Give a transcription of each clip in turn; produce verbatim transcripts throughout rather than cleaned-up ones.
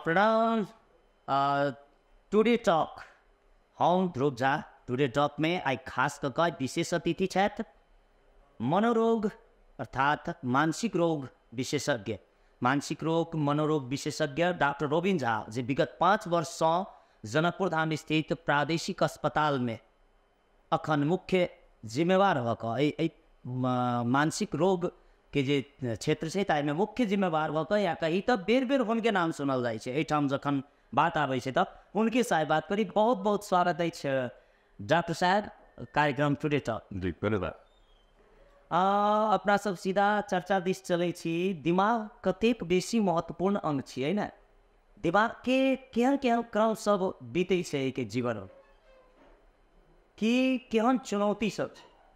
प्रणाम। Today talk हम ध्रुव Jha. Today talk में आई खास कर विशेष अतिथि छथि मनोरोग अर्थात मानसिक रोग विशेषज्ञ मानसिक रोग मनोरोग विशेषज्ञ डॉक्टर रोबिन झा जे विगत पाँच वर्ष से जनकपुर धाम स्थित प्रादेशिक अस्पताल में अखन मुख्य जिम्मेवार होकर मानसिक रोग के जे क्षेत्र से ताई में मुख्य जिम्मेवार होकर या कहीं तो बेर बेर हुनके नाम सुनल जाए छे। एठाम जखन बात आवे छे तो उनके साथ बात करी। बहुत बहुत स्वागत है डॉक्टर साहब कार्यक्रम टुडे टॉक। जी धन्यवाद। अपना सब सीधा चर्चा दिस चले छी। दिमाग कतेक बेसी महत्वपूर्ण अंग छियै ना। दिमाग के केहन केहन क्रम सब बीते छे के जीवन में कि केहन चुनौती सब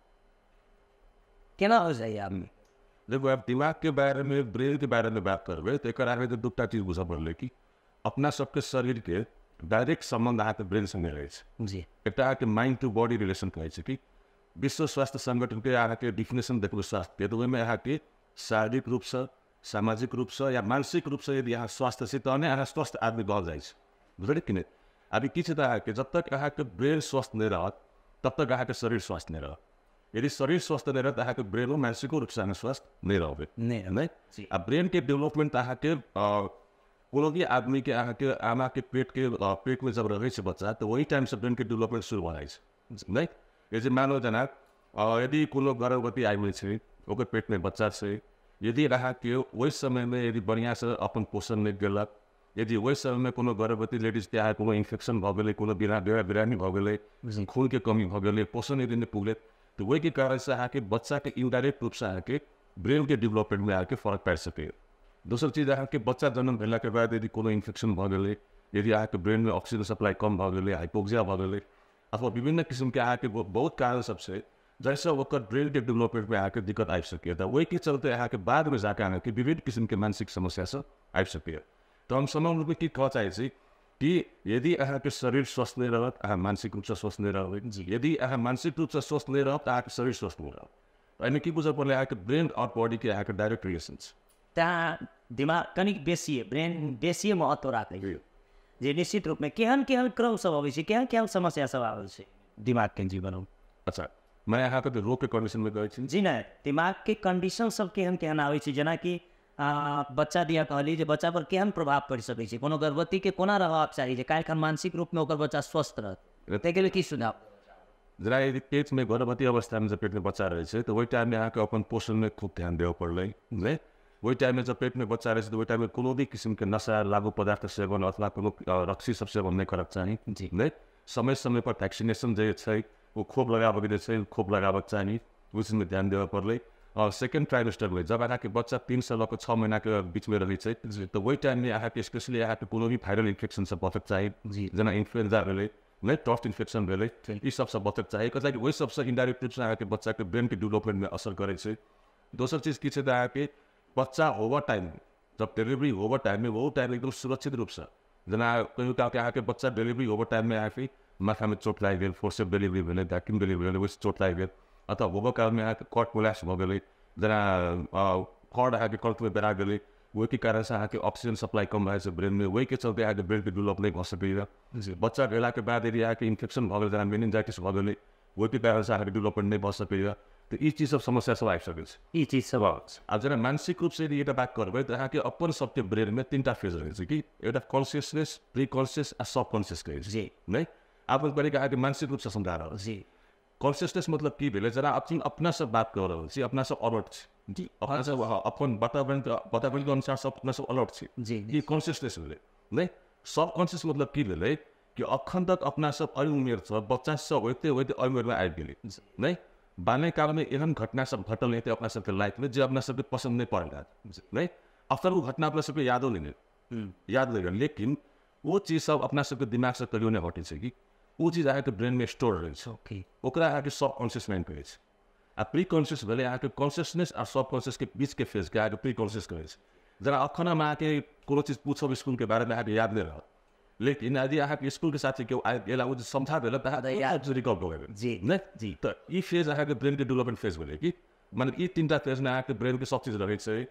केना हो जाए आदमी। देखो आप दिमाग के बारे में ब्रेन के बारे में बात करबे तो एक आगे तो दूटा चीज बुझा पड़ले कि अपना सबके शरीर के डायरेक्ट संबंध आके ब्रेन संगे रहे छे। जी एक आके माइंड टू बॉडी रिलेशन कहे छे कि विश्व स्वास्थ्य संगठन के आके डिफिनेशन देखो स्वास्थ्य तो में आके शारीरिक रूप से सामाजिक रूप से या मानसिक रूप से यदि यहाँ स्वास्थ्य से तो अहाँ स्वस्थ आदमी कह जाए बुझे कि नहीं। अभी किसी तरह के जब तक अहाँ के ब्रेन स्वस्थ नहीं रह तब तक अहाँ के शरीर स्वस्थ नहीं रह। यदि शरीर स्वस्थ नहीं रह तो अहाँ के ब्रेन मानसिक रूप से स्वस्थ नहीं रहे नहीं नहीं। अब ब्रेन के डेवलपमेंट अहाँ के कोनो भी आदमी के अहाँ के आमा के पेट के पेट में जब रहे छे बच्चा तो वही टाइम से ब्रेन के डेवलपमेंट शुरू हो जाए नहीं। जैसे मानो जना यदि कोनो गर्भवती आदमी छे ओकर पेट में बच्चा छे यदि अहाँ के वही समय में यदि बढ़िया से अपन पोषण नहीं देलक यदि वही समय में कोनो गर्भवती लेडीज के अहाँ कोनो इन्फेक्शन भ गेलै कोनो बिरा बिरामी भ गेलै खून के कमी भ गेलै पोषण यदि नहीं पुगले तो वही के कारण से अहाँ के बच्चा के इनडायरेक्ट रूप से अहाँ के ब्रेन के डेवलपमेंट में आके फर्क पड़ सके। दोसर चीज अहाँ के बच्चा जन्म भेला के बाद यदि कोनो इन्फेक्शन भ गेलै यदि अहाँ के ब्रेन में ऑक्सीजन सप्लाई कम भ गेलै हाइपोक्सिया भ गेलै अथवा विभिन्न किस्म के अहाँ के बहुत कारण सबसे जैसे ओकर ब्रेन के डेवलपमेंट में आके दिक्कत आ सके तो वही के चलते अहाँ के बाद में जाके अहाँ के विभिन्न किस्म के मानसिक समस्या से आ सके। तो हम समग्र रूप में की कह चाहे छी कि यदि अहाँ के शरीर स्वस्थ नहीं रहत अहाँ मानसिक रूप से स्वस्थ नहीं रहबै। यदि अहाँ मानसिक रूप से स्वस्थ नहीं रहत अहाँ के शरीर स्वस्थ नहीं रहत। एहिमे की बुझे पड़ले अहाँ के ब्रेन और बॉडी के अहाँ के डायरेक्ट रिलेशन ता दिमाग कनिक बेसी है ब्रेन बेसी महत्व राखे जे निश्चित रूप में केहन केहन क्रम सब आवे छै केहन केहन समस्या सब आवे छै दिमाग के जीवन में। अच्छा मैं अहाँ के रोग के कंडीशन में कहै छी जी नहीं दिमाग के कंडीशन सब केहन केहन आवे छै जेना कि बच्चा दिया कहली जे बच्चा पर केहन प्रभाव पड़ सकै छै कोनो गर्भवती के कोना रहबाक चाही जे काल्हि मानसिक रूप में ओकर बच्चा स्वस्थ रहत ताहि के लिए की सुझाव। जरा यदि पेट में गर्भवती अवस्था में जब पेट में बच्चा रहे छै तो वही टाइम में अहाँ के अपन पोषण में खूब ध्यान देवे पड़लै नहीं। वही टाइम में जब पेट में बच्चा रहे छै तो वही टाइम में कोनो भी किस्म के नशा लागू पदार्थ सेवन अथवा कोनो रक्सी सब सेवन नहीं करक चाही नहीं। समय समय पर वैक्सीनेशन जे छै वो खूब लगाबे के छै खूब लगाबक चाही उस में ध्यान देवे पड़लै। और सेकेंड ट्राइमेस्टर में जब अहाँ के बच्चा तीन से लग छः महीना के बीच में रही है तो वही टाइम में अहाँ के स्पेशली अहाँ के कोनो भी वायरल इन्फेक्शन से बचक चाहिए जना इन्फ्लुएंजा भेलै नहीं टॉफ्ट इन्फेक्शन भेलै ई सब से बचक चाहिए कथी वही सबसे इनडायरेक्ट रूप से अहाँ के बच्चा के ब्रेन के डेवलपमेंट में असर करे छै। दोसर चीज की छै अहाँ के बच्चा ओवर टाइम जब डिलीवरी ओवर टाइम में वो टाइम एकदम सुरक्षित रूप से जना कहियो काल के अहाँ के बच्चा डिलीवरी ओवर टाइम में अहाँ के माथा में चोट लागि गेल फोर्सेप डिलीवरी भेलै वैक्यूम डिलीवरी भेलै वैसे चोट लागि गेल अथवा होबो काल में अहाँ के कॉर्ड कोलैप्स भ गेलै जना कॉर्ड अहाँ के कॉर्ड में बेरा गेलै वही के कारण से अहाँ के ऑक्सीजन सप्लाई कम रहे छै ब्रेन में वही के चलते अहाँ के ब्रेन के डेवलप नहीं भ सकैया। बच्चा भेला के बाद यदि अहाँ के इन्फेक्शन भ गेल जना मेनिंजाइटिस भ गेलै वही के कारण से अहाँ के डेवलपमेंट नहीं भ सकैया। तो ई चीज सब समस्या सब आबि सकै छै। ई चीज सब अब जना मानसिक रूप से यदि एटा बात करबै तो अहाँ के अपन सबके ब्रेन में तीन टा फेज रहै छै कि एउटा कॉन्शियसनेस प्री कॉन्शियस आ सब कॉन्शियस कहै छै जी नहीं। आप पहले अहाँ के मानसिक रूप से समझा रहल जी कॉन्शियसनेस मतलब की भेलै जना अपन अपना से बात कर रहल छी अपना से अलर्ट छी जी अपना से अपन वातावरण वातावरण के अनुसार सब अपना से अलर्ट छी जी ये कॉन्शियसनेस भेलै नहीं। सब कॉन्शियस मतलब की भेलै कि अखन तक अपना सब अय उमेर छ बच्चा सब होते होते अय उमेर में आबि गेलै नहीं। बाल्य काल में एहन घटना सब घटल हेतै अपना सबके लाइफ में जे अपना सबके पसंद नहीं पड़ल नहीं। अक्सर वो घटना अपना सबके यादो नहीं याद नहीं लेकिन वो चीज सब अपना सबके दिमाग से कहियो नहीं हटै छै कि वो चीज अहाँ के ब्रेन में स्टोर रहे छै ओकरा अहाँ के सब कॉन्शियस माइंड कहै छै। आ प्री कॉन्शियस भेलै अहाँ के कॉन्शियसनेस और सब कॉन्शियस के बीच के फेज के अहाँ के प्री कॉन्शियस कहै छै। जरा अखन हम अहाँ के कोनो चीज पूछब स्कूल के बारे में अहाँ के याद नहीं रहत लेकिन यदि अहाँ के स्कूल के साथी केओ आबि गेल ओ समझा देल त अहाँ याद रिकॉल भ गेल जी नहीं जी। तो ई फेज अहाँ के ब्रेन के डेवलपमेंट फेज भेलै कि मतलब ई तीनटा फेज में अहाँ के ब्रेन के सब चीज रहै छै।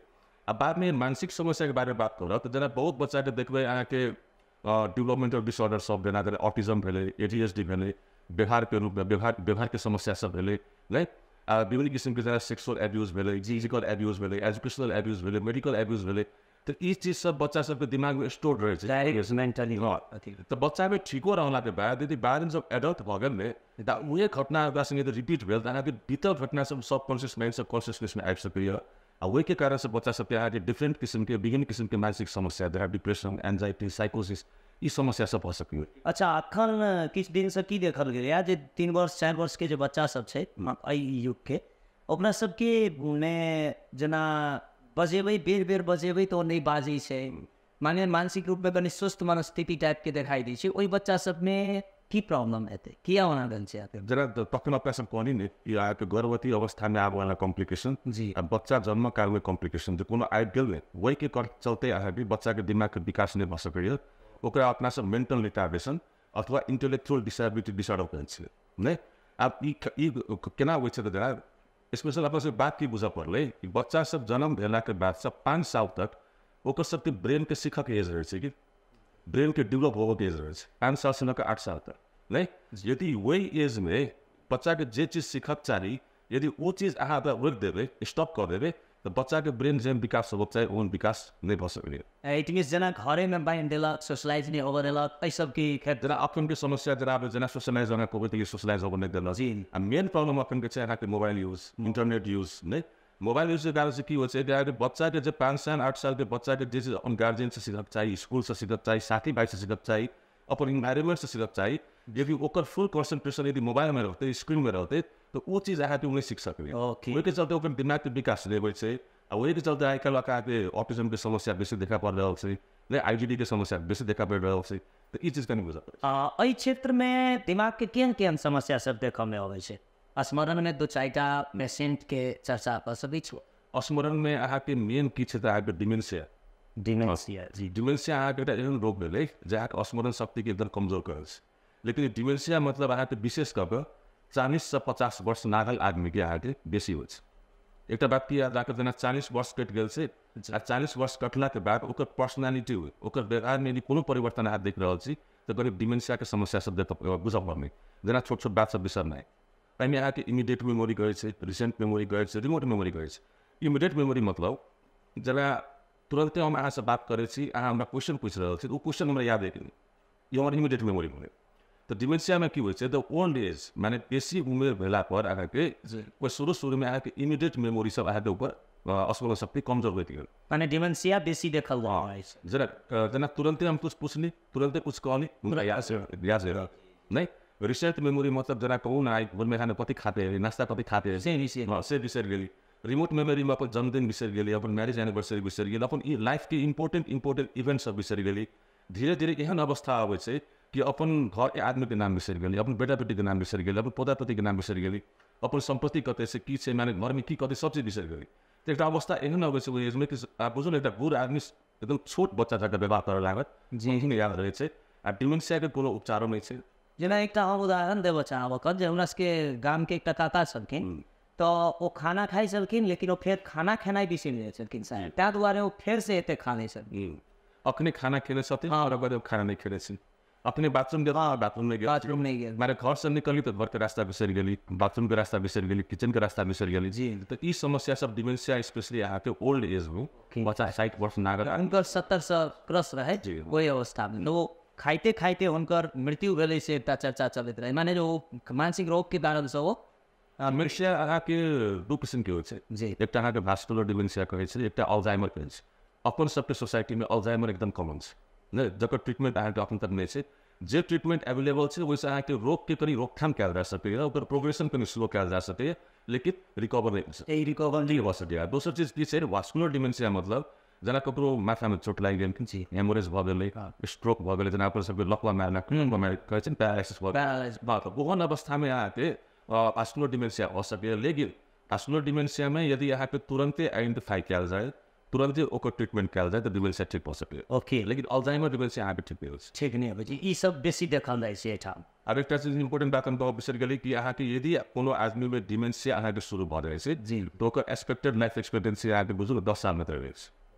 अब बाद में मानसिक समस्या के बारे में बात कर तो जना बहुत बच्चा के देखबे अहाँ के डेवलपमेंटल डिसऑर्डर सब जेना ऑटिज्म भेले, एडीएचडी भेले, व्यवहार के रूप में व्यवहार व्यवहार के समस्या सब भेले, लाइक विभिन्न किसिम के जना सेक्सुअल एब्यूज भेले, फिजिकल एब्यूज भेले, एजुकेशनल एब्यूज भेले, मेडिकल एब्यूज भेले, तो ये चीज सब बच्चा सबके दिमाग में स्टोर रहे छै मेंटली। तो बच्चा में ठीको रहला के बाद यदि बाद में जब एडल्ट भ गेल ने त उहे घटना ओकरा संगे तो रिपीट भेल त अहाँके बीतल घटना सब सबकॉन्शियस माइंड सब कॉन्शियसनेस में आबि सकैया आ ओहि के कारण से बच्चा सबके अहाँके डिफरेंट किस्म के विभिन्न किस्म के मानसिक समस्या जेना डिप्रेशन, एंजाइटी, साइकोसिस ई समस्या सब हो सकैया। अच्छा अखन किछु दिन से की देखल गेल या जे तीन वर्ष चार वर्ष के जे बच्चा सब छै एहि युग के ओकरा सबके ने जेना बजेबै बेर बेर बजेबै तो नहीं बाजै छै, माने मानसिक रूप में कनि सुस्त मनस्थिति टाइप के दिखाई दै छै, ओहि बच्चा सब में की प्रॉब्लम हेतै, किया होना गल छै आते जरा तखन अपना सब कहनी ने ई आके गर्भवती अवस्था में आबे वाला कॉम्प्लिकेशन जी अब बच्चा जन्म काल में कॉम्प्लिकेशन जो कोनो आबि गेल ने वही के कर चलते अहाँके बच्चा के दिमाग के विकास नहीं भ सकैया, ओकरा अपना सब मेंटल रिटार्डेशन अथवा इंटेलेक्चुअल डिसेबिलिटी डिसऑर्डर कहै छै ने। अब ई ई केना होइ छै त जरा स्पेशल अपना सब बात की बुझा पड़ले कि बच्चा सब जन्म भेला के बाद सब पाँच साल तक ओकर सबके ब्रेन के सीखा के एज रहे छै कि ब्रेन के डेवलप होबे के एज रहे छै पाँच साल से लेकर आठ साल तक, नहीं यदि वही एज में बच्चा के जे चीज सीखक चाही यदि वो चीज अहाँ रोक देवे स्टॉप कर देवे तो बच्चा के ब्रेन जेहन विकास होबक चाही ओहन विकास नहीं भ सकैया। इट मीन्स जेना घरे में बांधि देलक सोशलाइज नहीं होबे देलक एहि सब की जना अखन के समस्या जरा अब जना सोशलाइज होना कोबे तो सोशलाइज होबे नहीं देलक जी आ मेन प्रॉब्लम अखन के छै अहाँ के मोबाइल यूज, इंटरनेट यूज, नहीं मोबाइल यूज के कारण से की होइ छै कि बच्चा के जब पाँच साल आठ साल के बच्चा के जे चीज अपन गार्जियन से सीखक चाही, स्कूल से सीखक चाही, साथी भाई से सीखक चाही, अपन इन्वायरमेंट से सीखक चाही, यदि ओकर फुल कंसंट्रेशन यदि मोबाइल में रहते स्क्रीन में रहते तो वो चीज अहाँ नहीं सीख सकते। वही के चलते ओकर दिमाग के विकास नहीं होइ छै आ वही के चलते आइ काल्हि अहाँके ऑटिज्म के समस्या बेसी देखा पड़ रहल छै, नहीं आईडीडी के समस्या बेसी देखा पड़ रहल छै, तो ई चीज कनी बुझा पड़ै एहि क्षेत्र में दिमाग के केहन केहन समस्या सब देखऽ में अबै छै। स्मरण में दो चारिटा पेशेंट के चर्चा कर सकै छी। स्मरण में अहाँके मेन की छै त अहाँके डिमेंशिया डिमेंशिया जी डिमेंशिया अहाँके एकटा एहन रोग भेलै जे अहाँके स्मरण शक्ति के एकदम कमजोर करै छै, लेकिन डिमेंशिया मतलब अहाँके विशेष कऽ कऽ चालीस से पचास वर्ष नागल आदमी के अहाँके बेसी होइ छै। एक बात की याद राखब जेना चालीस वर्ष कटि गेल छै आ चालीस वर्ष कटला के बाद ओकर पर्सनालिटी ओकर व्यवहार में यदि कोनो परिवर्तन अहाँ देख रहल छी तो करीब डिमेंशिया के समस्या सब देख बुझऽ पड़नी, जेना छोट छोट बात सब बिसरनाइ, एहिमे अहाँके इमीडिएट मेमोरी कहै छै, रिसेंट मेमोरी कहै छै, रिमोट मेमोरी कहै छै। इमीडिएट मेमोरी मतलब जेना तुरंते हम अहाँ से बात करै छी, अहाँ हमरा क्वेश्चन पूछि रहल छी तो क्वेश्चन हमरा याद है ये हमर इमीडिएट मेमोरी भेलै। तो डिमेंशिया में की होइ छै द ओल्ड एज माने बेसी उमेर भेला पर अहाँके कोई शुरू शुरू में अहाँके इमीडिएट मेमोरी सब अहाँके ऊपर स्मरण शक्ति कमजोर होइत गेल, माने डिमेंशिया बेसी देखल जाइ छै। जना जना तुरंते हम कुछ पूछनी तुरंते कुछ कहनी हमरा याद से याद से नहीं रिसेंट मेमोरी मतलब जना कहूँ ना भोर में खाना कति खाते हैं नाश्ता कति खाते हैं से से बिसर गेली। रिमोट मेमोरी में अपन जन्मदिन बिसर गेली, अपन मैरिज एनिवर्सरी बिसर गेली, अपन ई लाइफ के इम्पोर्टेंट इम्पोर्टेंट इवेंट सब बिसर गेली। धीरे धीरे एहन अवस्था आबै छै कि अपन घर के आदमी के नाम बिसर गेली, अपन बेटा बेटी के नाम बिसर गेली, अपन पोता पोती के नाम बिसर गेली, अपन संपत्ति कते से की छै माने घर में की कते सब चीज बिसर गेली। तो एक अवस्था एहन अबै छै एज में कि आप बुझू एक बूढ़ आदमी एकदम छोट बच्चा जकाँ व्यवहार करऽ लागत जी याद रहे छै आ डिमेंशिया के कोनो उपचारो नहीं छै। जेना एकटा हम उदाहरण देबऽ चाहब जे हमरा सबके गाम के एकटा काका छलखिन तो वो खाना खाई छलखिन लेकिन वो फिर खाना खेनाई बिसरि जाइ छलखिन शायद ताहि दुआरे वो फेर से एते खा लै छलखिन। अखने खाना खेले छथिन और अगर खाना नहीं खेले छी अपने बाथरूम गेल बाथरूम में गेल बाथरूम नहीं गेल मारे घर से निकली तो घर के रास्ता बिसर गेली, बाथरूम के रास्ता बिसर गेली, किचन के रास्ता बिसर गेली जी। तो ई समस्या सब डिमेंशिया स्पेशली अहाँके ओल्ड एज में बच्चा साठ वर्ष नागर उनकर सत्तर से क्रॉस रहे वही अवस्था में तो खाइते खाइते उनकर मृत्यु भेलै से एकटा चर्चा चलैत रहे, माने जो मानसिक रोग के कारण से वो डिमेंशिया अहाँके दू किस्म के होइ छै जी। एकटा अहाँके वास्कुलर डिमेंशिया कहै छै, एकटा अल्जाइमर कहै छै। अपन सबके सोसाइटी में अल्जाइमर एकदम कॉमन छै ने, जकर ट्रीटमेंट अहाँके अखन तक नहीं छै। जे ट्रीटमेंट अवेलेबल छै वैसे अहाँके रोग के कनी रोकथाम कयल जा सकैए, ओकर प्रोग्रेशन कनी स्लो कयल जा सकैए, लेकिन रिकवर नहीं हो सकैए, रिकवर नहीं भऽ सकैए। दोसर चीज की छै वास्कुलर डिमेंशिया मतलब जना ककरो माथा में चोट लागि गेल जी, हेमोरेज भऽ गेलै, स्ट्रोक भऽ गेलै, जना अपन सबके लकवा मारना कहै छै पैरालाइसिस भऽ गेल, ओहन अवस्था में अहाँके वास्कुलर डिमेंशिया हो सकैए। लेकिन वास्कुलर डिमेंशिया में यदि अहाँके तुरंते आइडेंटिफाई कयल जाए तुरंते ओकर ट्रीटमेंट कयल जाए तो डिमेंशिया ठीक भऽ सकैए। ओके लेकिन अल्जाइमर डिमेंशिया अहाँके ठीक नहीं होइ छै, ठीक नहीं होइ छै, ई सब बेसी देखल जाइ छै एहिठाम। अब एकटा चीज इम्पोर्टेंट बात हम कहब बिसरि गेली कि अहाँके यदि कोनो आदमी में डिमेंशिया अहाँके शुरू भऽ जाइ छै जी तो ओकर एक्सपेक्टेड लाइफ एक्सपेक्टेंसी अहाँके बुझू दस साल में तऽ रहै छै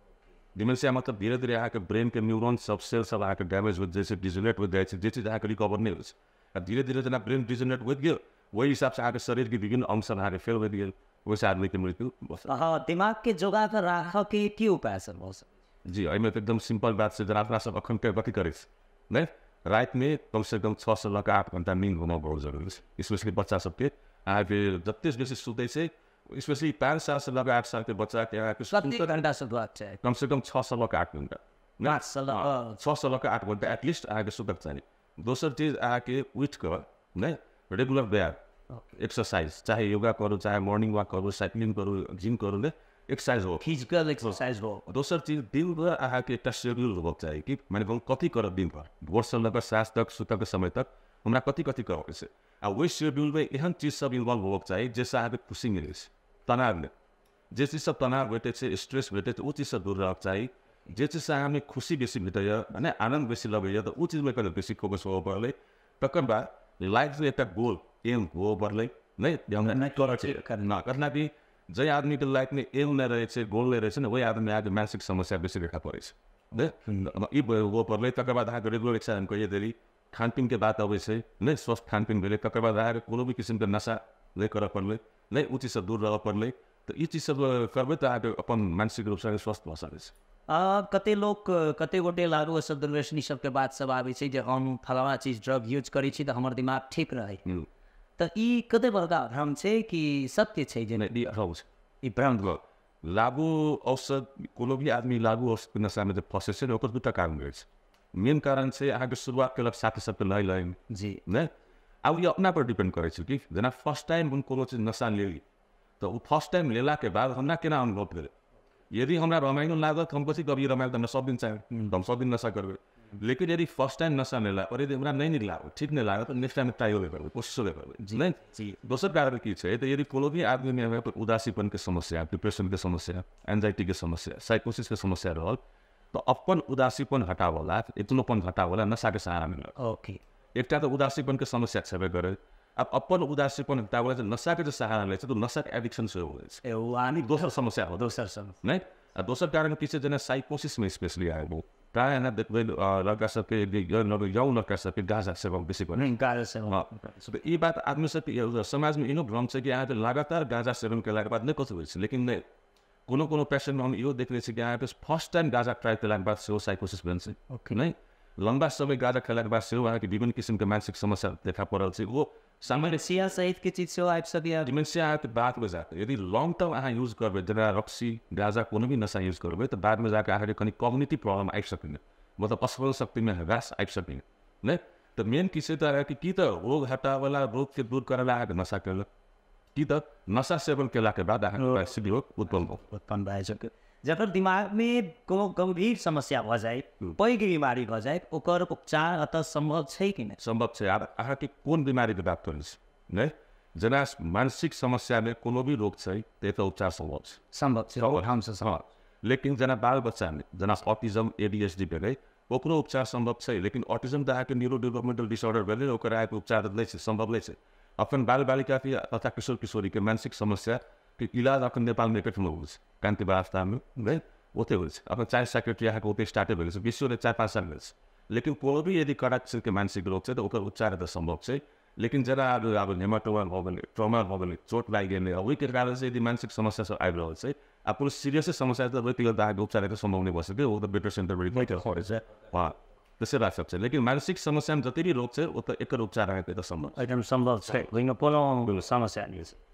डिमेंशिया मतलब धीरे धीरे अहाँके ब्रेन के न्यूरॉन सब सेल सब अहाँके डैमेज हो जाइ छै, डिजेनरेट हो जाइ छै, जे चीज अहाँके रिकवर नहीं होइ छै। धीरे धीरे जेना ब्रेन डिजेनरेट हो गेल वही हिसाब से अहाँके शरीर के विभिन्न अंग सब अहाँके फेल हो गेल, वैसे आदमी के मृत्यु बस। हाँ, दिमाग के जोगा कर राख के की उपाय सर बहुत जी एहिमे तो एकदम सिंपल बात छै। जेना अपना सब अखन के कथी करै छै नहीं, रात में कम से कम छः से लऽ के आठ घंटा नींद होना बहुत जरूरी है। स्पेशली बच्चा सबके अहाँके जते बेसी सुतै छै, स्पेशली पाँच साल से लऽ के आठ साल के बच्चा के अहाँके कते घंटा सुतबाक चाही? कम से कम छः से लऽ के आठ घंटा पाँच से लऽ छः से लऽ के आठ घंटा एटलीस्ट अहाँके सुतक चाही। दोसर चीज अहाँके उठ कर नहीं रेगुलर व्यायाम एक्सरसाइज, चाहे योगा करू, चाहे मॉर्निंग वॉक करू, साइकिलिंग करू, जिम करू, ने एक्सरसाइज हो, फिजिकल एक्सरसाइज हो। दोसर चीज दिन भर अहाँके एकटा शेड्यूल होबक चाही कि माने हम कथी करब दिन भर, भोर से लऽ के साँझ तक सुतक के समय तक हमरा कथी कथी करके छै। आ वही शेड्यूल में एहन चीज सब इन्वॉल्व होबक चाही जैसे अहाँके खुशी मिले छै, तनाव नहीं। जे चीज सब तनाव भेटे छै, स्ट्रेस भेटे छै, वो चीज से दूर रहक चाही। जे चीज से अहाँमे खुशी बेसी भेटैया माने आनंद बेसी लगैया तो वो चीज में कने बेसी फोकस होबऽ पड़लै। तकर बाद लाइफ में एकटा गोल एम होबऽ पड़लै नहीं, हमरा नहीं करऽ छै ना करना भी। जे आदमी के लाइफ में एम नहीं रहे छै, गोल नहीं रहे छै ने, वही आदमी अहाँके मानसिक समस्या बेसी देखा पड़ै छै नहीं। ई होबऽ पड़लै। तकर बाद अहाँके रेगुलर एक्सरसाइज कहिए देली, खान पीन के बात अबै छै नहीं, स्वस्थ खान पीन भेलै। तकर बाद अहाँके कोनो भी किस्म के नशा नहीं करऽ पड़लै नहीं, उ चीज से दूर रहऽ पड़लै। तो ई चीज सब करबै तो अहाँके अपन मानसिक रूप से स्वस्थ भऽ सकै छै। कते लोग कते गोटे लागू सब दुर्व्यसनी सबके बात सब आबै छै जे हम फलाना चीज ड्रग यूज करै छी तऽ हमर दिमाग ठीक रहै। तऽ ई कते बड़का भ्रम छै कि सत्य छै? जे नहीं भ्रम छै, ई भ्रम लागू औषध कोनो भी आदमी लागू औषध नशा में जब फंसे छै ओकर दूटा कारण रहै छै। मेन कारण छै अहाँके शुरुआत केलक साथी सबके लय लाइन जी नहीं। अब ये अपना पर डिपेंड करे छै कि जेना फर्स्ट टाइम हम कोनो चीज नशा लेली तो वो फर्स्ट टाइम लेला के बाद हमरा केना अनुभव भेलै। यदि हमरा रमाइलो लागत हम कथी कभी रमाइल तो सब दिन चाहे हम सब दिन नशा करबै। लेकिन यदि फर्स्ट टाइम नशा लेला और यदि हमरा नहीं नीक लागल, ठीक नहीं लागल तो नेक्स्ट टाइम ट्राई होबे करबै, कोशिश होबे करबै नहीं जी। दोसर कारण की छै तो यदि कोनो भी आदमी में उदासीपन के समस्या, डिप्रेशन के समस्या, एंजाइटी के समस्या, साइकोसिस के समस्या रहल तो अपन उदासीपन हटावला, इतनोपन हटावला नशा के सहारा में ओके। एकटा तो उदासीपन के समस्या छेबे करे। अब अपन उदासीपन हटावला से नशा के जो सहारा ले तो नशा के एडिक्शन से हो जाए, यानी दोसर समस्या हो दोसर समस्या नहीं। आ दोसर कारण पीछे जेना साइकोसिस में स्पेशली आएगो प्राय ना देखबै लड़का सबके यौन लड़का सबके गांजा सेवन बेसी करे। गांजा सेवन हाँ, तो ये बात आदमी सबके समाज में इनो भ्रम छै कि अहाँ लगातार गांजा सेवन केला के बाद नहीं कथी होइ छै। लेकिन नहीं, कोनो कोनो पेशेंट में हम इहो देखले छी कि अहाँके फर्स्ट टाइम गांजा ट्राई केला के बाद सेहो साइकोसिस बन छै नहीं। लंबा समय गांजा खेला के बाद सेहो अहाँके विभिन्न किस्म के मानसिक समस्या देखा पड़ल छै। वो सामान्य सिया सहित के चीज से आबि सकैया, डिमेंशिया अहाँके बाद में जाके यदि लॉन्ग टर्म अहाँ यूज करबै, जेना रक्सी गांजा कोनो भी नशा यूज करबै तो बाद में जाके अहाँके कनी कॉग्निटिव प्रॉब्लम आबि सकैया, मतलब स्मरण शक्ति में ह्रास आबि सकैया नहीं। तो मेन की छै तो कि तो रोग हटावला, रोग के दूर करेला अहाँके नशा केलक, कि तो नशा सेवन केला के बाद अहाँके रोग उत्पन्न उत्पन्न भए सकै। जकर दिमाग में कोनो गंभीर समस्या भ जाए, पैघ बीमारी भ जाए, ओकर उपचार अतः संभव छै कि नहीं? संभव छै। आब अहाँके कोन बीमारी के बात करै छी नहीं, जेना मानसिक समस्या में कोनो भी रोग छै तो एकर उपचार संभव छै, संभव छै हम से हाँ। लेकिन जेना बाल बच्चा में जेना ऑटिज्म एडीएचडी भेलै ओकरो उपचार संभव छै। लेकिन ऑटिज्म तो अहाँके न्यूरो डेवलपमेंटल डिसऑर्डर भेलै, ओकर अहाँके उपचार नहीं छै, संभव नहीं छै। अपन बाल बालिका के तथा किशोर किशोरी के मानसिक समस्या के इलाज अपन नेपाल में एकैठमा होइ छै, कान्ति अवस्था में नहीं ओते होइ छै। अपन चाइल्ड साइकेट्री अहाँके ओते स्टार्टे भेलै छै, विश्व चार पाँच साल भेल छै। लेकिन कोनो भी यदि कड़ा किस्म के मानसिक रोग छै तो ओकर उपचार तो संभव छै। लेकिन जरा अब अब हेमाटोमा भऽ गेलै, ट्रॉमा भऽ गेलै, चोट लागि गेलै, ओहि के कारण से यदि मानसिक समस्या सब आबि रहल छै आ कोनो सीरियस समस्या तो व्यक्तिगत अहाँके उपचार तो संभव नहीं भऽ सकै, ओ तो बेटर सेंटर में होइ छै हाँ त्यसै बात सब छै। लेकिन मानसिक समस्या में जते भी रोग छै ओ तो एकर उपचार अहाँके तो संभव एकदम संभव छै, लेकिन कोनो समस्या नहीं छै।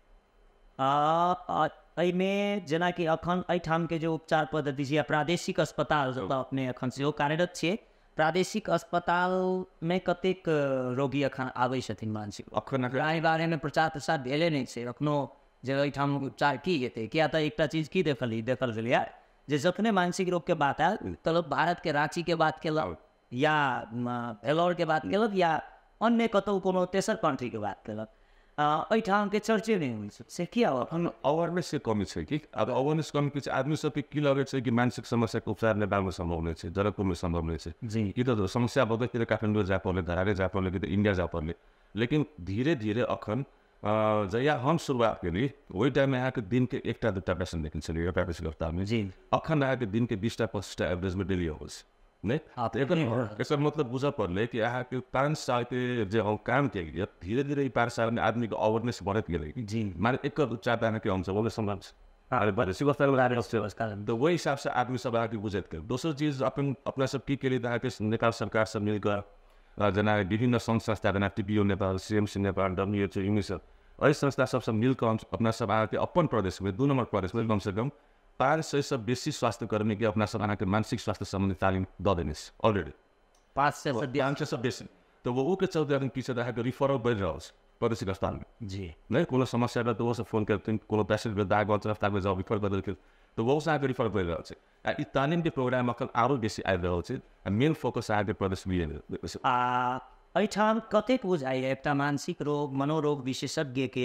आ एहिमे जेनाकि अखन एहिठाम के जो उपचार पद्धति छै, प्रादेशिक अस्पताल जतऽ अपने अखन सेहो कार्यरत छियै, प्रादेशिक अस्पताल में कतेक रोगी अखन आबै छथिन मानसिक? अखन एहि बारे में प्रचार प्रसार भेले नहीं छै अखनो जे एहिठाम उपचार की हेतै। किया तऽ एकटा चीज की देखली देखल गेलै जे जखने मानसिक रोग के बात आयल तऽ लोग भारत के रांची के बात केलक या भेलोर के बात केलक या अन्य कतौ कोनो तेसर कंट्री के बात केलक, एहिठाम के चर्चे नहीं होइ छै। से किया अवेयरनेस के कमी छै कि अब अवेयरनेस कमी किछु आदमी सबके की लगै छै कि मानसिक समस्या के उपचार नेपाल में संभव नहीं छै, जनकपुर में संभव नहीं छै जी। कि तो समस्या बदल के काठमाडौँ जाए पड़लै, धरारे जाए पड़लै कि तो इंडिया जाए पड़लै। लेकिन धीरे धीरे अखन जहिया हम शुरुआत केली वही टाइम में अहाँके दिन के एकटा दुटा पेशेंट देखिन्छ नि एउटा पेशेंट हफ्तामे जी अखन अहाँके दिन के बीसटा पच्चीसटा एवरेज में डेली होस् नहीं आप एकर एकर मतलब बुझ पर्ले कि अहाँके पाँच साल के जे हम काम किए धीरे धीरे पाँच साल में आदमी के अवेयरनेस बढ़त गेलै जी माने एक उच्चार अहाँके हम सब सम्मान अरे बड़े सिगोस्तर उदाहरण उसके तो वही हिसाब से आदमी सब आके बुझत कर दोसर चीज अपन अपना सब की केली अहाँके नेपाल सरकार सब मिलकर जना विभिन्न संघ संस्था जना TPO Nepal CMC Nepal WHO UNICEF अही संस्था सबसे मिलकर हम अपना सब आके अपन प्रदेश में दो नंबर प्रदेश में कम से कम पाँच सौ से बेसी स्वास्थ्य कर्मी के अपना सब आके मानसिक स्वास्थ्य संबंधी तालीम द देनिस ऑलरेडी पाँच से पाँच सौ बेसी तो वो के चलते अखन पीछे अहाँके रिफरल बढ़ रहल छै प्रदेशिक अस्पताल में जी नहीं कोनो समस्या रहता तो वो से फोन करते कोनो पेशेंट में दाग और तरफ जाओ रिफर बदल के तो वो से आगे रिफर बढ़ रहल छै आ ई तालीम के प्रोग्राम अखन आरो बेसी आबि रहल छै आ मेन फोकस आगे प्रदेश में आ एहिठाम कतेक बुझाइए एकटा मानसिक रोग मनोरोग विशेषज्ञ के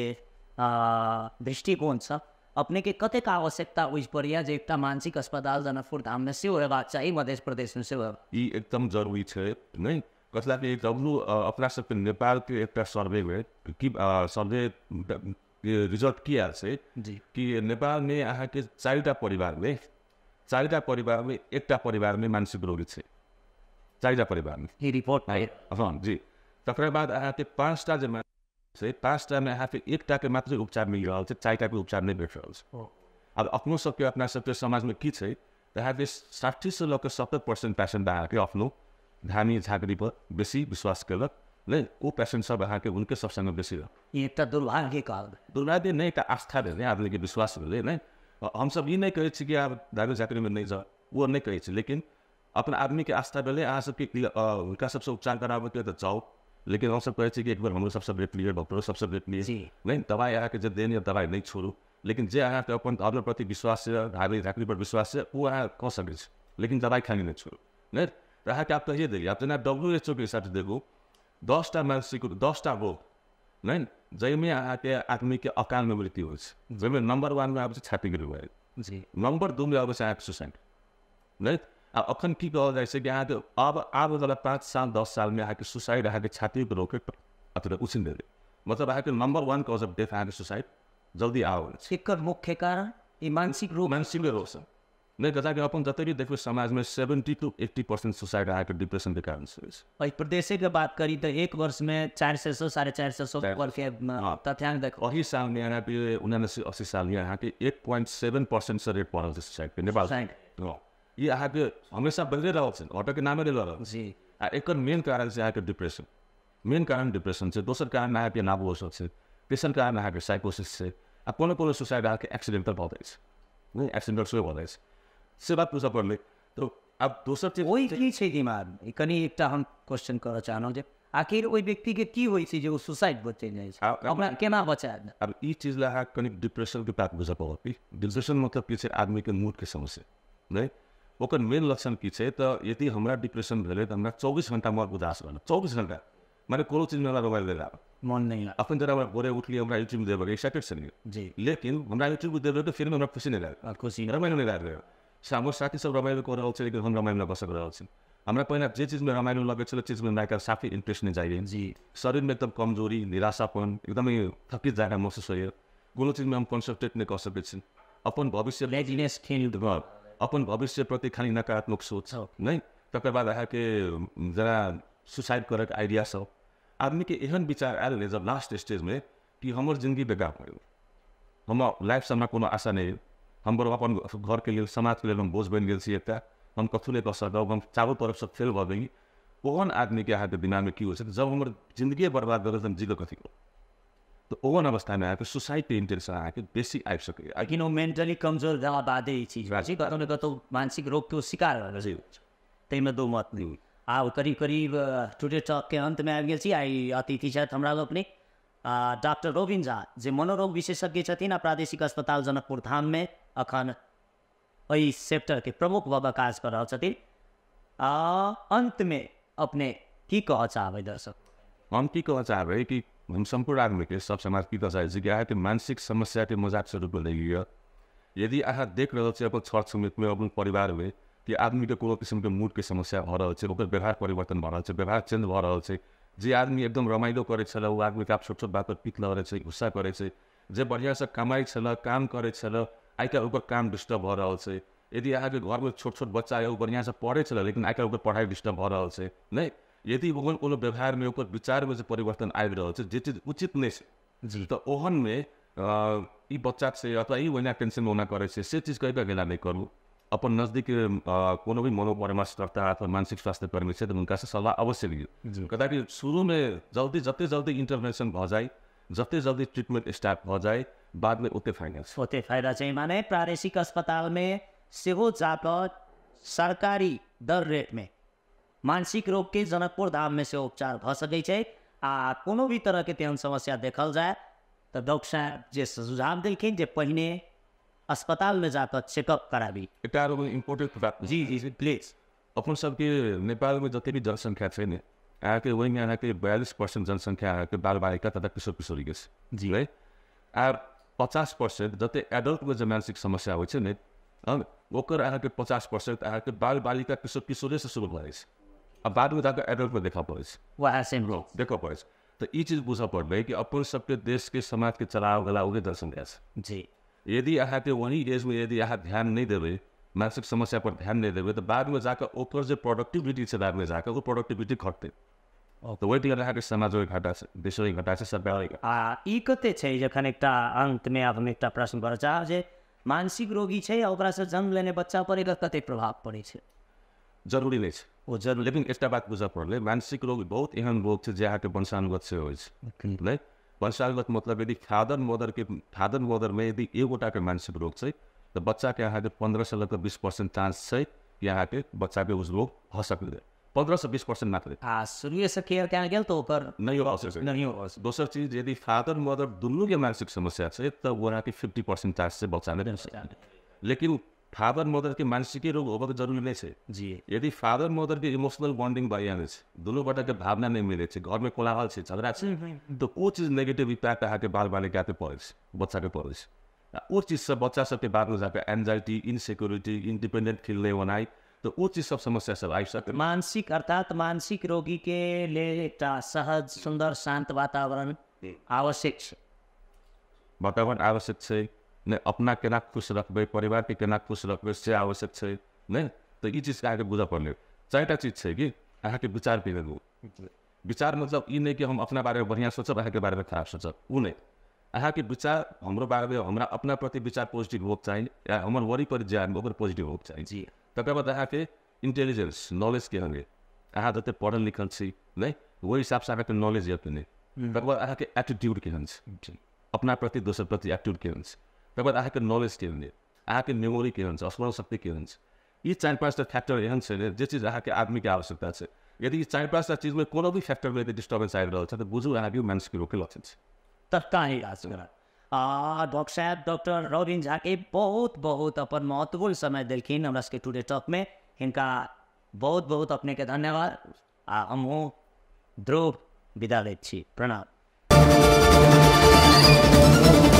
दृष्टिकोण से अपने के कतेक आवश्यकता उस पड़िया जे एकटा मानसिक अस्पताल जनकपुर धाम में सेहो हेबाक चाही मध्य प्रदेश में सेहो ई एकदम जरूरी छै नहीं कसला के डब्लू अपना सबके नेपाल के एकटा सर्वे में कि सर्वे रिजल्ट की आयल छै जी कि नेपाल में अहाँके चारिटा परिवार में चारिटा परिवार में एकटा परिवार में मानसिक रोगी छै चारिटा परिवार में ई रिपोर्ट है हाँ जी तकर बाद अहाँके पाँचटा जे छै पाँचटा में अहाँके एकटा के मात्र उपचार मिल रहल छै चारिटा के उपचार नहीं भेट रहल छै अब अपनो सबके अपना सबके समाज में की छै अहाँके साठी से लऽ के सत्तर परसेंट पेशेंट अहाँके अपनो धामी झाँकरी पर बेसी विश्वास कलक नहीं वो पेशेंट सब अहाँके उनके सब संग बेसी रह ई एकटा दुर्भाग्य काल दुर्भाग्य नहीं एकटा आस्था भेलै आदमी के विश्वास भेलै नहीं हम सब ई नहीं कहै छी कि आब धामी झाँकरी में नहीं जाओ वो नहीं कहै छी लेकिन अपना आदमी के आस्था भेलै अहाँ सबके उनका सबसे उपचार कराबे के तो जाओ लेकिन हम सब कहै छी कि एक बार हमरो सबसे भेट लिअ डॉक्टरो सबसे भेट लिअ नहीं दवाई अहाँके जे देनी दवाई नहीं छोड़ू लेकिन जे अहाँके अपन अपना प्रति विश्वास है धामी झाँकरी पर विश्वास है वो अहाँ कह सकै छी लेकिन दवाई खानी नहीं छोड़ू नहीं अहाँके आप कहिए देलिए आप जना डब्ल्यू एच ओ के हिसाब से देखू दसटा मानसिक दसटा रोग नहीं जैमें अहाँके आदमी के अकाल में मृत्यु हो जैमें नंबर वन में आबै छाती के रोग जी नंबर दू में आबै अहाँके सुसाइड नहीं आ अखन की कहल जाइ छै कि अहाँके अब आबै वाला पाँच साल दस साल में अहाँके सुसाइड अहाँके छाती के रोग अथवा उछिन देले मतलब अहाँके number one cause of death अहाँके सुसाइड जल्दी आओ एकर मुख्य कारण ई मानसिक रोग मानसिक रोग से नहीं कथा कि अपन जतै भी देखो समाज में seventy to eighty percent suicide आके डिप्रेशन के कारण से और प्रदेश के बात करी तो एक वर्ष में चार सौ सौ साढ़े चार सौ सौ वर्ष के तथ्यांक देखो वही साल में यहाँ पे उन्नासी अस्सी साल में यहाँ के एक पॉइंट सेवन परसेंट से रेट पड़ल सुसाइड के नेपाल ये यहाँ के हमेशा बढ़ते रहा ऑटो के नामे रहा जी आ एक मेन कारण से यहाँ के डिप्रेशन मेन कारण डिप्रेशन से दोसर कारण यहाँ पे नाबोस से तेसर कारण यहाँ के साइकोसिस से आ कोनो कोनो सुसाइड यहाँ के एक्सीडेंटल भऽ नहीं एक्सीडेंटल से भऽ से बात पूछा पड़ले तो अब दोसर चीज वही की छै दिमाग कनी एकटा हम क्वेश्चन करऽ चाहलहुँ जे आखिर ओहि व्यक्ति के की होइ छै जे ओ सुसाइड पर चलि जाइ छै अपना केना बचाएब अब ई चीज ला कनी डिप्रेशन के बात बुझऽ पड़त डिप्रेशन मतलब की छै आदमी के मूड के समस्या नहीं ओकर मेन लक्षण की छै तो यदि हमरा डिप्रेशन भेलै तो हमरा चौबीस घंटा में उदास रहना चौबीस घंटा माने कोनो चीज में हमरा मोबाइल देला मन नहीं अपन जरा भोरे उठलिए हमरा यूट्यूब देबे एक्साइटेड छलिए जी लेकिन हमरा यूट्यूब देबे तो फिर हमरा खुशी नहीं लागे खुशी रमाइलो नहीं लागे हाम्रो साथी सब रमाइलो कर रहल छै लेकिन हम रमाइलो बस रहल छी हमरा पहिने जे चीज में रमाइलो लगे छल चीज में लाइक साफी इंटरेस्ट नहीं जाइए जी शरीर में एकदम कमजोरी निराशापन एकदमै थकित जाएगा महसूस होइए कोनो चीज में हम कंसंट्रेट नहीं कर सकै छी अपन भविष्य लेजीनेस फील अपन भविष्य प्रति खाली नकारात्मक सोच नहीं तकर बाद अहाँके जरा सुसाइड करके आइडिया सब आदमी के एहन विचार आयल जब लास्ट स्टेज में कि हमर जिंदगी बेकार भयो हम लाइफ से हमरा कोनो आशा नहीं हमर अपन घर के लिए समाज के लिए हम बोझ बन गेल छी एकटा हम कथु नहीं कर सकब हम चारों तरफ से फेल भऽ गई ओहन आदमी के अहाँके दिमाग में की होइ छै जब हमर जिंदगी बर्बाद कर हम जी कथी को तो ओहन अवस्था में अहाँके सुसाइड के इंटेंशन अहाँके बेसी आबि सकैए लेकिन वो मेंटली कमजोर जहाँ बादे ई चीज कतौ न कतौ मानसिक रोग के शिकार भऽ गेल ताहिमे दो मत नहीं आब करीब करीब टुडे टॉक के अंत में आबि गेल छी आई अतिथि छथि हमरा लोकनि डॉक्टर रोबिन झा जे मनोरोग विशेषज्ञ छथिन आ प्रादेशिक अस्पताल जनकपुर धाम में अखन एहि सेक्टर के प्रमुख भऽ काज कर रहल छथिन अंत में अपने की कहऽ चाहबै दर्शक हम की कहऽ चाहबै कि हम संपूर्ण आदमी के सब समाज की कहऽ चाहै छी कि अहाँके मानसिक समस्या के मजाक स्वरूप में लगी यदि अहाँ देख रहल छी अपन छर छिमेक में अपन परिवार में कि आदमी के कोनो किस्म के मूड के समस्या भऽ रहल छै ओकर व्यवहार परिवर्तन भऽ रहल छै व्यवहार चेंज भऽ रहल छै जे आदमी एकदम रमाइलो करे छला वो आदमी का छोट छोट बात पर पिक लगे छै, गुस्सा करे छै। जे बढ़िया से कमाई छला, काम करे छला, आइ काल्हि ओकर काम डिस्टर्ब भ रहल छै। यदि अहाँके घरमे छोट छोट बच्चा है, वो बढ़िया से पढ़े छला लेकिन आइ काल्हि ओकर पढ़ाई डिस्टर्ब भ रहल छै नै। यदि ओकर कोनो व्यवहार में ओकर विचार में जे परिवर्तन आबि रहल छै जे चीज उचित नहीं छै जी, तो ओहन में ई बच्चा से अथवा ई वही टेंशन में होना करे छै से चीज कहीं गेला नहीं करू। अपन नजदीक कोनो भी मनोपरामर्शकर्ता अथवा मानसिक स्वास्थ्य कर्मी से उनका से सलाह अवश्य लियो। कदापि शुरू में जल्दी जते जल्दी इंटरवेंशन भ जाए, जते जल्दी ट्रीटमेंट स्टार्ट भ जाए, बाद में उतने फायदा छ। उतने फायदा चाहिँ माने प्रादेशिक अस्पताल में सेहो जाकर सरकारी दर रेट में मानसिक रोग के जनकपुर धाम में से उपचार भ सकै छै। आ कोनो भी तरह के तेहन समस्या देखल जाए तो डॉक्टर साहब जे सुझाव देलखिन जे पहिने अस्पताल में जाकर चेकअप कराबी। एटा इम्पोर्टेंट बात जी जी प्लीज। अपन सबके नेपाल में जते भी जनसंख्या छै ने, अहाँके वही में अहाँके बयालीस परसेंट जनसंख्या अहाँके बाल बालिका तथा किशोर किशोरी के छै जी है। आ पचास परसेंट जते एडल्ट में जो मानसिक समस्या होइ छै ने, ओकर अहाँके पचास परसेंट अहाँके बाल बालिका किशोर किशोरी से शुरू भए छै। अब बाद में जाकर एडल्ट में देखा पड़े वह सिंड्रोम देखा पड़े। तो ये चीज बुझा पड़े कि अपन सबके देश के समाज के चलाव वाला उहे जनसंख्या छै जी। यदि अहाँके वही एज में यदि अहाँ ध्यान नहीं देवे, मानसिक समस्या पर ध्यान नहीं देवे, तो बाद में जाकर ओकर जो प्रोडक्टिविटी से बाद में जाकर वो प्रोडक्टिविटी घटते। तो वही टिकट अहाँके समाजो घाटा से, देशो घाटा से, सरकार आ ई कते छै जखन एकटा अंत में आप एकटा प्रश्न कर चाह जे मानसिक रोगी छै ओकरा से जन्म लेने बच्चा पर एकर कते प्रभाव पड़े छै? जरूरी नहीं छै वो जरूर, लेकिन एकटा बात बुझा पड़ले, मानसिक रोग बहुत एहन रोग छै जे अहाँके वंशानुगत से होइ छै नै। वंशानुगत मतलब यदि फादर मदर के फादर मदर में यदि एगोटा के मानसिक रोग छै तो बच्चा के अहाँके पंद्रह से लेकर बीस परसेंट चांस छै कि अहाँके बच्चा के उस रोग हो सकते, पंद्रह से बीस परसेंट मात्र। आ शुरू से केयर कयल गेल तो ओकर नहीं हो सकते नहीं हो। दोसर चीज यदि फादर मदर दुनू के मानसिक समस्या छै तो वो अहाँके फिफ्टी परसेंट चांस से बच्चा में। लेकिन फादर मदर के मानसिक रोग होबे जरूरी नहीं है जी। यदि फादर मदर के इमोशनल बॉन्डिंग भइहाल्छ, दुनू गोटा के भावना नहीं मिले छै, घर में कोलाहल छै, झगड़ा छै, तो वो चीज नेगेटिव इम्पैक्ट अहाँके बाल बालिका पे पड़े छै, बच्चा के पड़े छै। वो चीज से बच्चा सबके बाद में जाकर एंजाइटी, इनसिक्योरिटी, इंडिपेंडेंट फील नहीं होनाई, तो वो चीज सब समस्या सब आई सकते। मानसिक अर्थात मानसिक रोगी के लिए एकटा सहज सुंदर शांत वातावरण आवश्यक छै। वातावरण आवश्यक छै ने, अपना केना खुश रखबे, परिवार के केना खुश रखबे से आवश्यक छै ने। तो ये चीज अहाँके बुझा पड़ले। चारिटा चीज छै कि अहाँके विचार पे लगू। विचार मतलब ई नहीं कि हम अपना बारे में बढ़िया सोचब, अहाँके बारे में खराब सोचब, वो नहीं। अहाँके विचार हमरो बारे में, हमरा अपना प्रति विचार पॉजिटिव होक चाहिए, या हमर वरीपरि जे ओकर पॉजिटिव होक चाहिए जी। तकर बाद अहाँके इंटेलिजेंस नॉलेज के हंगे, अहाँ जते पढ़ल लिखल छी नहीं वही हिसाब से अहाँके नॉलेज यत नहीं। तकर बाद अहाँके एटीट्यूड के हंस, अपना प्रति दोसर प्रति एटीट्यूड के हंस, तकर बाद अहाँके नॉलेज के हंगे, अहाँके मेमोरी के हंस, स्मरण शक्ति के हंस। ये चार पाँचटा फैक्टर एहन छै जे चीज अहाँके आदमी के आवश्यकता छै। यदि चार पाँचटा चीज में कोनो भी फैक्टर में डिस्टर्बेंस आबि रहल छै तो बुझू अहाँके मानसिक रोग के लक्षण छै। तत्का ही इलाज करा। डॉक्टर साहब डॉक्टर रविन झा के बहुत बहुत अपन महत्वपूर्ण समय दिलखिन हमरा सबके टुडे टॉक में, इनका बहुत बहुत अपने के धन्यवाद। आ हमहूँ ध्रुव विदा लैत छी, प्रणाम।